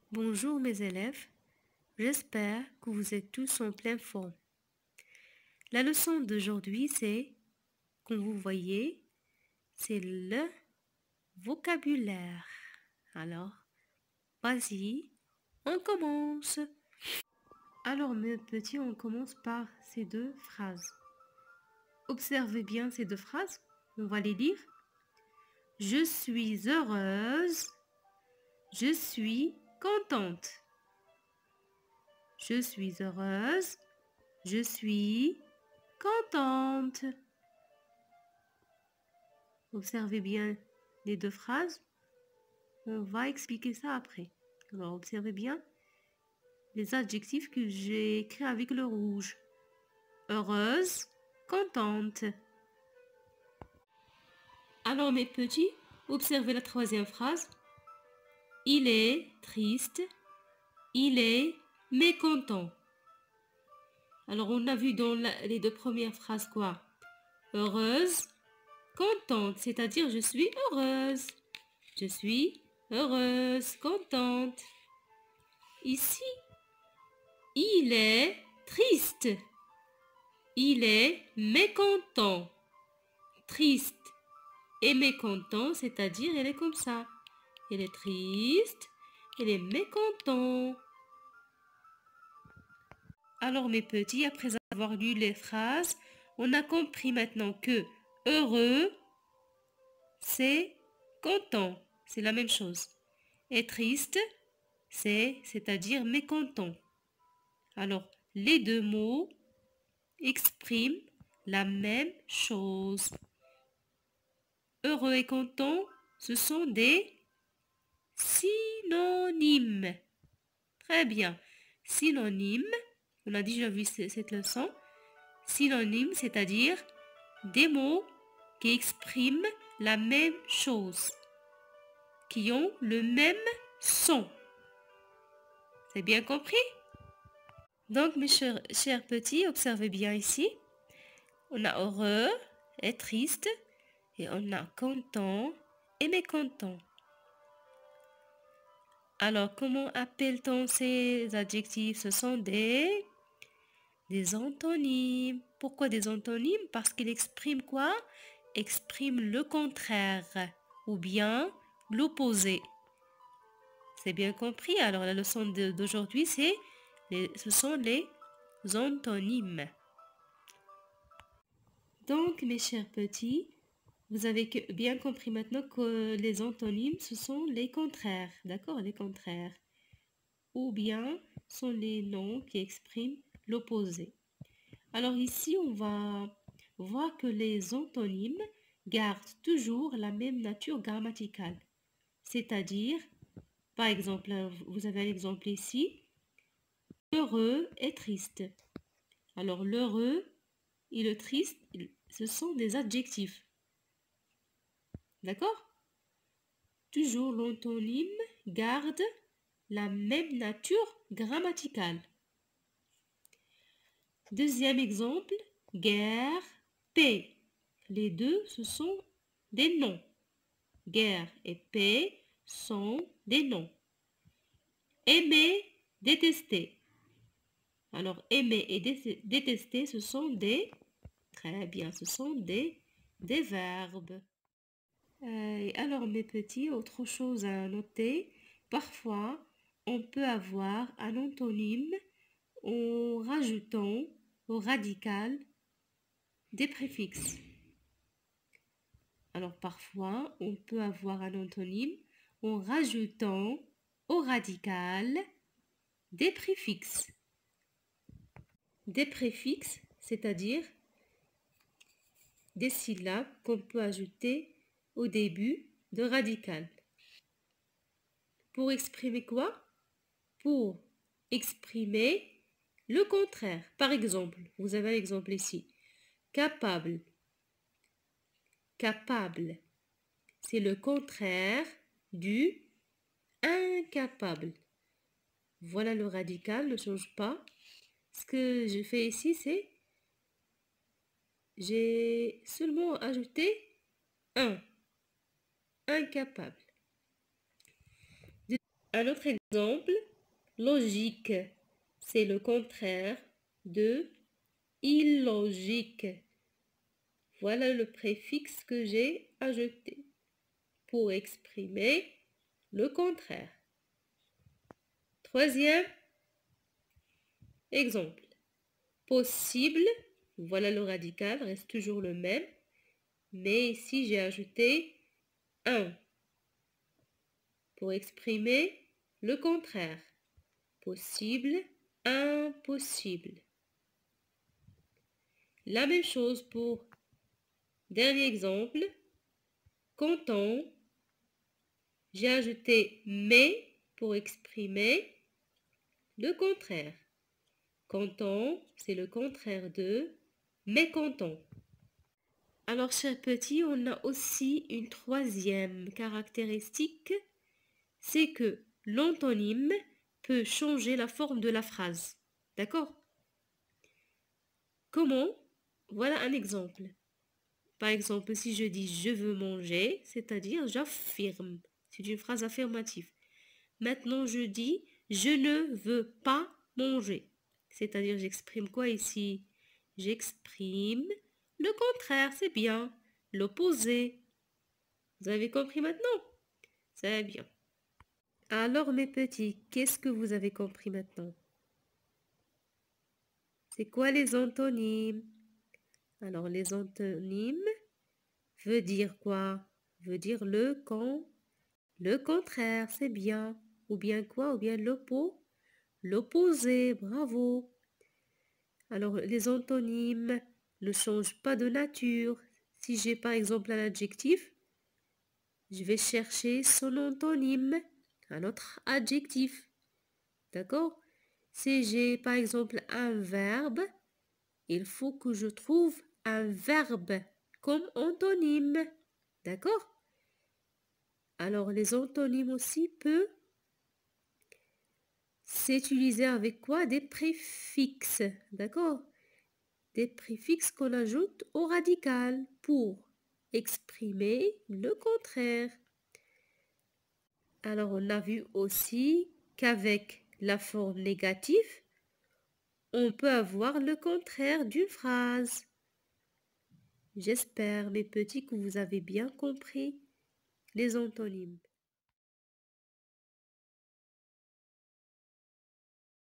Bonjour mes élèves, j'espère que vous êtes tous en pleine forme. La leçon d'aujourd'hui, c'est, comme vous voyez, c'est le vocabulaire. Alors, vas-y, on commence. Alors mes petits, on commence par ces deux phrases. Observez bien ces deux phrases, on va les lire. Je suis heureuse, je suis contente. Je suis heureuse, je suis contente. Observez bien les deux phrases. On va expliquer ça après. Alors, observez bien les adjectifs que j'ai écrits avec le rouge. Heureuse, contente. Alors, mes petits, observez la troisième phrase. Il est triste, il est mécontent. Alors, on a vu dans les deux premières phrases quoi? Heureuse, contente, c'est-à-dire je suis heureuse. Je suis heureuse, contente. Ici, il est triste. Il est mécontent. Triste et mécontent, c'est-à-dire elle est comme ça. Elle est triste, elle est mécontent. Alors mes petits, après avoir lu les phrases, on a compris maintenant que heureux, c'est content. C'est la même chose. Et triste, c'est-à-dire mécontent. Alors, les deux mots expriment la même chose. Heureux et content, ce sont des synonymes. Très bien. Synonyme, on a déjà vu cette leçon. Synonyme, c'est-à-dire des mots qui expriment la même chose, qui ont le même son. C'est bien compris? Donc, mes chers petits, observez bien ici. On a heureux et triste, et on a content et mécontent. Alors, comment appelle-t-on ces adjectifs? Ce sont des antonymes. Pourquoi des antonymes? Parce qu'ils expriment quoi? Expriment le contraire ou bien l'opposé. C'est bien compris? Alors, la leçon d'aujourd'hui, ce sont les antonymes. Donc, mes chers petits, vous avez bien compris maintenant que les antonymes, ce sont les contraires, d'accord? Les contraires. Ou bien sont les noms qui expriment l'opposé. Alors ici, on va voir que les antonymes gardent toujours la même nature grammaticale. C'est-à-dire, par exemple, vous avez un exemple ici, l'heureux et triste. Alors l'heureux et le triste, ce sont des adjectifs. D'accord? Toujours l'antonyme garde la même nature grammaticale. Deuxième exemple, guerre, paix. Les deux, ce sont des noms. Guerre et paix sont des noms. Aimer, détester. Alors, aimer et détester, ce sont des... Très bien, ce sont des verbes. Alors, mes petits, autre chose à noter. Parfois, on peut avoir un antonyme en rajoutant au radical des préfixes. Alors parfois, on peut avoir un antonyme en rajoutant au radical des préfixes. Des préfixes, c'est-à-dire des syllabes qu'on peut ajouter au début de radical. Pour exprimer quoi? Pour exprimer le contraire. Par exemple, vous avez un exemple ici. Capable. Capable. C'est le contraire du incapable. Voilà le radical, ne change pas. Ce que je fais ici, c'est j'ai seulement ajouté un, incapable. Un autre exemple, logique, c'est le contraire de illogique. Voilà le préfixe que j'ai ajouté pour exprimer le contraire. Troisième exemple, possible, voilà le radical, reste toujours le même, mais ici j'ai ajouté un pour exprimer le contraire. Possible, impossible. La même chose pour dernier exemple, content, j'ai ajouté mais pour exprimer le contraire. Content, c'est le contraire de mécontent. Alors, chers petits, on a aussi une troisième caractéristique, c'est que l'antonyme peut changer la forme de la phrase. D'accord? Comment? Voilà un exemple. Par exemple, si je dis je veux manger, c'est-à-dire j'affirme. C'est une phrase affirmative. Maintenant, je dis je ne veux pas manger. C'est-à-dire j'exprime quoi ici? J'exprime le contraire, c'est bien. L'opposé. Vous avez compris maintenant? C'est bien. Alors mes petits, qu'est-ce que vous avez compris maintenant? C'est quoi les antonymes? Alors les antonymes veut dire quoi? Veut dire le contraire, c'est bien. Ou bien quoi? Ou bien l'opposé, bravo. Alors les antonymes ne changent pas de nature. Si j'ai par exemple un adjectif, je vais chercher son antonyme, un autre adjectif. D'accord? Si j'ai par exemple un verbe, il faut que je trouve un verbe comme antonyme. D'accord? Alors les antonymes aussi peuvent s'utiliser avec quoi? Des préfixes. D'accord? Des préfixes qu'on ajoute au radical pour exprimer le contraire. Alors on a vu aussi qu'avec la forme négative, on peut avoir le contraire d'une phrase. J'espère, mes petits, que vous avez bien compris les antonymes.